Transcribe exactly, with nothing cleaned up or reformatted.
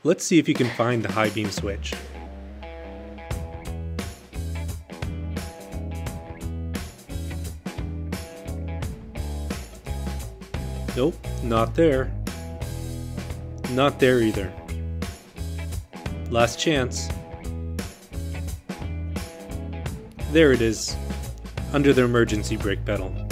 Let's see if you can find the high beam switch. Nope, not there. Not there either. Last chance. There it is, under the emergency brake pedal.